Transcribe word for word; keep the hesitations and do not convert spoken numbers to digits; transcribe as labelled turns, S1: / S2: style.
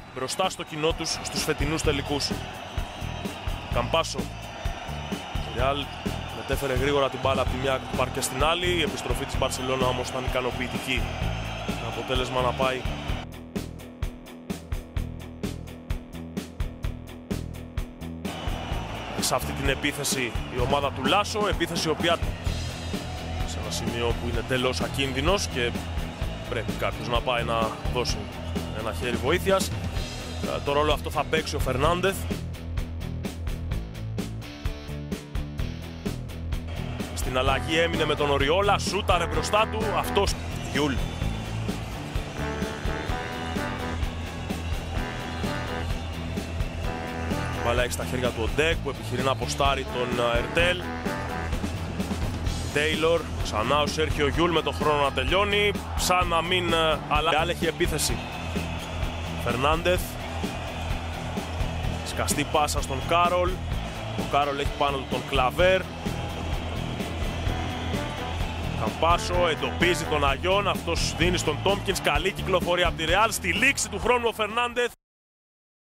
S1: μπροστά στο κοινό τους στους φετινούς τελικούς. Campasso. Real μετέφερε γρήγορα την μπάλα από τη μια πάρκια στην άλλη. Η επιστροφή της Μπαρσελόνα όμως ήταν ικανοποιητική. Το αποτέλεσμα να πάει σε αυτή την επίθεση η ομάδα του Λάσο. Επίθεση η οποία σε ένα σημείο που είναι τέλος ακίνδυνος και πρέπει κάποιος να πάει να δώσει ένα χέρι βοήθειας. Το ρόλο αυτό θα παίξει ο Φερνάντεθ. Στην αλλαγή έμεινε με τον Οριόλα, σούταρε μπροστά του, αυτός Γιούλ. Μπάλα έχει στα χέρια του ο Ντεκ που επιχειρεί να αποστάρει τον Ερτέλ. Τέιλορ, ξανά ο Σέρχιο Γιούλ με τον χρόνο να τελειώνει, σαν να μην αλλά έχει επίθεση. Φερνάντεθ, σκαστή πάσα στον Κάρολ, ο Κάρολ έχει πάνω του τον Κλαβέρ. Campasso εντοπίζει τον Αγιόν, αυτός δίνει στον Τόμκινς, καλή κυκλοφορία από τη Ρεάλ, στη λήξη του χρόνου ο Φερνάντεθ.